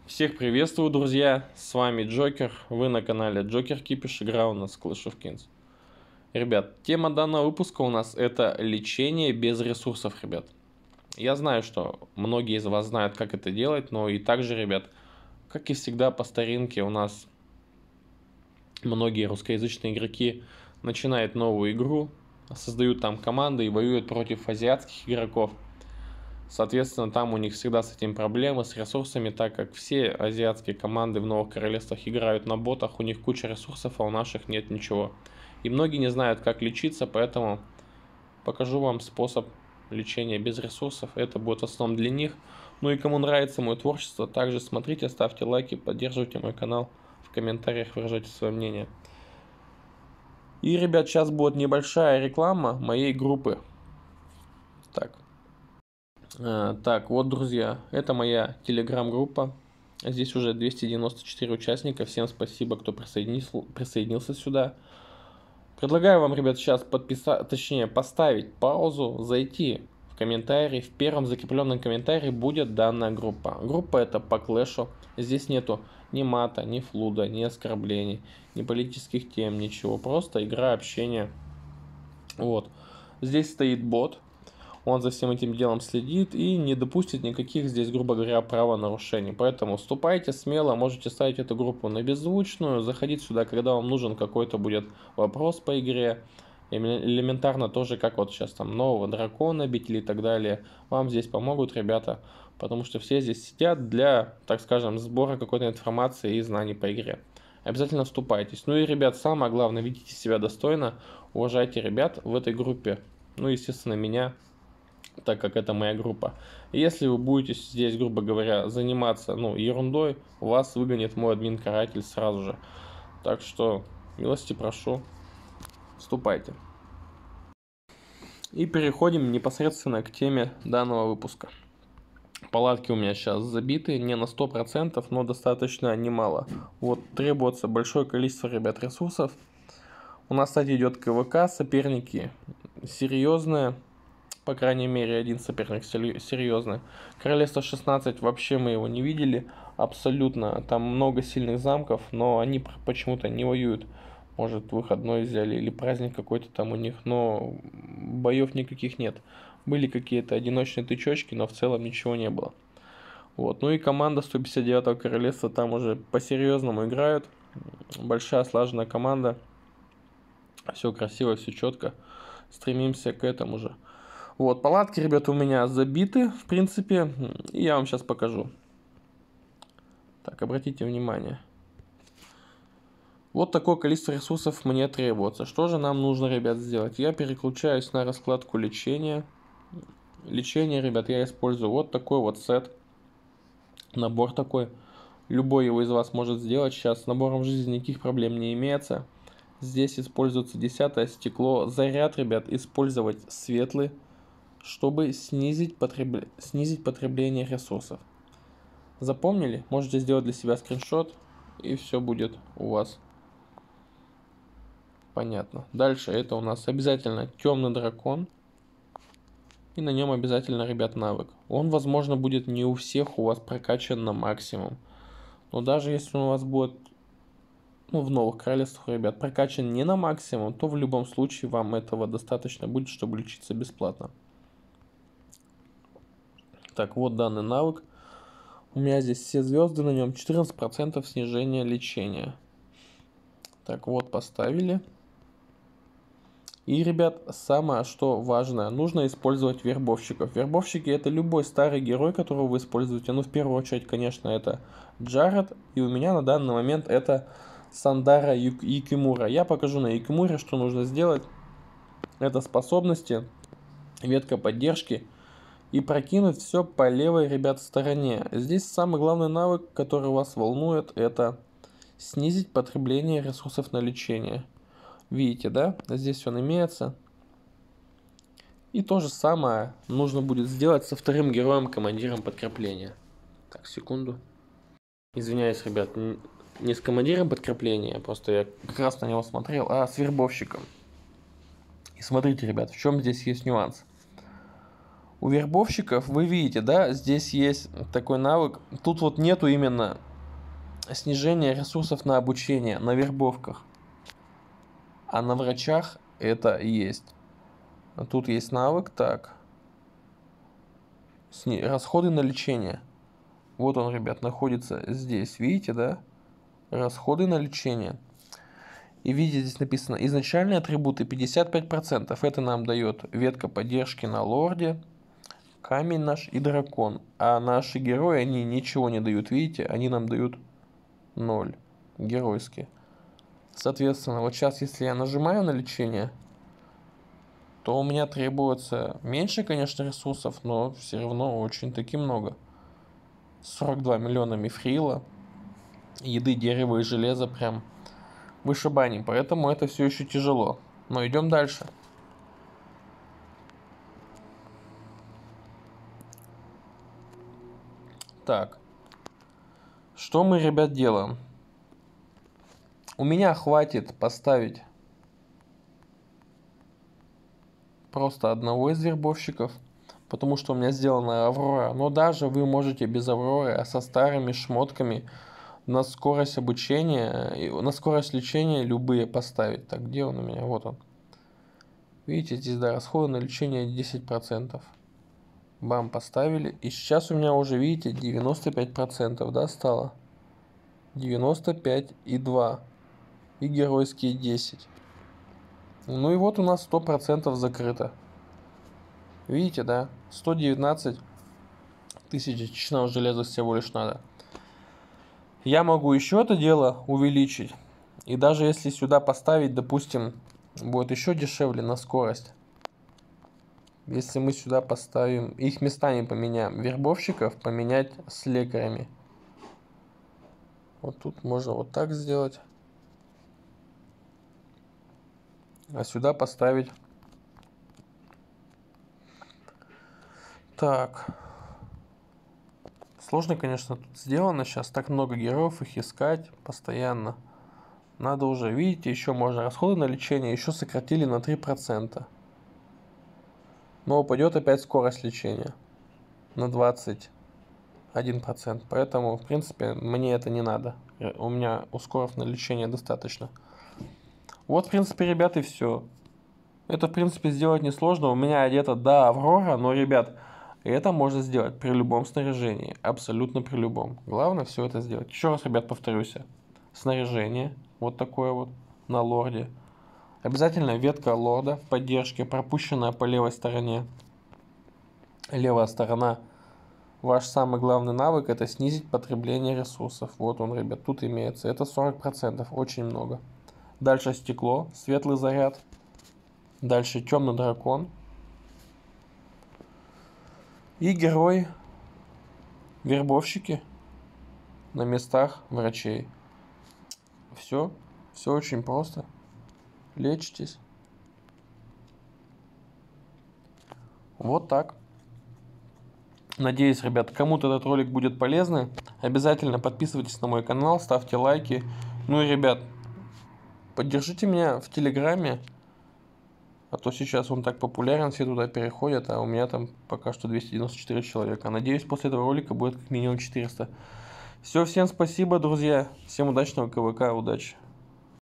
Всех приветствую, друзья, с вами Джокер, вы на канале Джокер Кипиш, игра у нас Clash of Kings. Ребят, тема данного выпуска у нас это лечение без ресурсов, ребят. Я знаю, что многие из вас знают, как это делать, но и также, ребят, как и всегда по старинке, у нас многие русскоязычные игроки начинают новую игру, создают там команды и воюют против азиатских игроков. Соответственно, там у них всегда с этим проблемы, с ресурсами, так как все азиатские команды в новых королевствах играют на ботах, у них куча ресурсов, а у наших нет ничего. И многие не знают, как лечиться, поэтому покажу вам способ лечения без ресурсов. Это будет в основном для них. Ну и кому нравится мое творчество, также смотрите, ставьте лайки, поддерживайте мой канал, в комментариях выражайте свое мнение. И, ребят, сейчас будет небольшая реклама моей группы. Так, вот, друзья, это моя телеграм-группа. Здесь уже 294 участника. Всем спасибо, кто присоединился сюда. Предлагаю вам, ребят, сейчас поставить паузу, зайти в комментарии. В первом закрепленном комментарии будет данная группа. Группа это по клэшу. Здесь нету ни мата, ни флуда, ни оскорблений, ни политических тем, ничего. Просто игра, общение. Вот. Здесь стоит бот. Он за всем этим делом следит и не допустит никаких здесь, грубо говоря, правонарушений. Поэтому вступайте смело, можете ставить эту группу на беззвучную, заходить сюда, когда вам нужен какой-то будет вопрос по игре. Элементарно тоже, как вот сейчас там нового дракона бить или так далее. Вам здесь помогут ребята, потому что все здесь сидят для, так скажем, сбора какой-то информации и знаний по игре. Обязательно вступайтесь. Ну и, ребят, самое главное, ведите себя достойно, уважайте ребят в этой группе. Ну, естественно, меня, так как это моя группа. Если вы будете здесь, грубо говоря, заниматься ерундой, вас выгонит мой админ-каратель сразу же. Так что милости прошу, вступайте. И переходим непосредственно к теме данного выпуска. Палатки у меня сейчас забиты, не на 100%, но достаточно немало. Вот требуется большое количество, ребят, ресурсов. У нас, кстати, идет КВК, соперники серьезные. По крайней мере, один соперник серьезный. Королевство 16 вообще мы его не видели. Абсолютно. Там много сильных замков, но они почему-то не воюют. Может, выходной взяли или праздник какой-то там у них. Но боев никаких нет. Были какие-то одиночные тычочки, но в целом ничего не было. Вот. Ну и команда 159-го королевства там уже по-серьезному играют. Большая слаженная команда. Все красиво, все четко. Стремимся к этому же. Вот, палатки, ребята, у меня забиты, в принципе, и я вам сейчас покажу. Так, обратите внимание. Вот такое количество ресурсов мне требуется. Что же нам нужно, ребят, сделать? Я переключаюсь на раскладку лечения. Лечение, ребят, я использую вот такой вот сет. Набор такой. Любой его из вас может сделать. Сейчас с набором жизни никаких проблем не имеется. Здесь используется 10-е стекло. Заряд, ребят, использовать светлый, чтобы снизить потребление ресурсов. Запомнили? Можете сделать для себя скриншот, и все будет у вас понятно. Дальше это у нас обязательно темный дракон. И на нем обязательно, ребят, навык. Он, возможно, будет не у всех у вас прокачан на максимум. Но даже если он у вас будет, в новых королевствах, ребят, прокачан не на максимум, то в любом случае вам этого достаточно будет, чтобы лечиться бесплатно. Так, вот данный навык. У меня здесь все звезды на нем, 14% снижения лечения. Так, вот поставили. И, ребят, самое что важное, нужно использовать вербовщиков. Вербовщики это любой старый герой, которого вы используете. Ну, в первую очередь, конечно, это Джаред. И у меня на данный момент это Сандара Юкимура. Я покажу на Юкимуре, что нужно сделать. Это способности, ветка поддержки. И прокинуть все по левой, ребят, стороне. Здесь самый главный навык, который вас волнует, это снизить потребление ресурсов на лечение. Видите, да? Здесь он имеется. И то же самое нужно будет сделать со вторым героем, командиром подкрепления. Так, секунду. Извиняюсь, ребят, не с командиром подкрепления, просто я как раз на него смотрел, а с вербовщиком. И смотрите, ребят, в чем здесь есть нюанс. У вербовщиков, вы видите, да, здесь есть такой навык. Тут вот нету именно снижения ресурсов на обучение, на вербовках. А на врачах это есть. Тут есть навык, так. Расходы на лечение. Вот он, ребят, находится здесь. Видите, да? Расходы на лечение. И видите, здесь написано изначальные атрибуты 55%. Это нам дает ветка поддержки на лорде, камень наш и дракон. А наши герои, они ничего не дают. Видите, они нам дают 0. Геройские. Соответственно, вот сейчас, если я нажимаю на лечение, то у меня требуется меньше, конечно, ресурсов, но все равно очень-таки много. 42 миллиона мифрила, еды, дерева и железа прям вышибани, поэтому это все еще тяжело. Но идем дальше. Так, что мы, ребят, делаем? У меня хватит поставить просто одного из вербовщиков, потому что у меня сделана Аврора. Но даже вы можете без Авроры, а со старыми шмотками на скорость обучения, на скорость лечения любые поставить. Так, где он у меня? Вот он. Видите, здесь, да, расходы на лечение 10%. Бам, поставили. И сейчас у меня уже, видите, 95%, да, стало? 95,2. И геройские 10. Ну и вот у нас 100% закрыто. Видите, да? 119 тысяч чечного железа всего лишь надо. Я могу еще это дело увеличить. И даже если сюда поставить, допустим, будет еще дешевле на скорость. Если мы сюда поставим, их местами поменяем, вербовщиков поменять с лекарями. Вот тут можно вот так сделать. А сюда поставить. Так. Сложно, конечно, тут сделано. Сейчас так много героев, их искать постоянно. Надо уже, видите, еще можно расходы на лечение еще сократили на 3%. Но упадет опять скорость лечения на 21%. Поэтому, в принципе, мне это не надо. У меня ускоров на лечение достаточно. Вот, в принципе, ребят, и все. Это, в принципе, сделать несложно. У меня одета, да, Аврора, но, ребят, это можно сделать при любом снаряжении. Абсолютно при любом. Главное все это сделать. Еще раз, ребят, повторюсь. Снаряжение. Вот такое вот на лорде. Обязательно ветка лорда в поддержке, пропущенная по левой стороне. Левая сторона. Ваш самый главный навык — это снизить потребление ресурсов. Вот он, ребят, тут имеется. Это 40%, очень много. Дальше стекло, светлый заряд. Дальше темный дракон. И герой, вербовщики на местах врачей. Все очень просто. Лечитесь. Вот так. Надеюсь, ребят, кому-то этот ролик будет полезный. Обязательно подписывайтесь на мой канал, ставьте лайки. Ну и, ребят, поддержите меня в Телеграме. А то сейчас он так популярен, все туда переходят, а у меня там пока что 294 человека. Надеюсь, после этого ролика будет как минимум 400. Все, всем спасибо, друзья. Всем удачного КВК, удачи.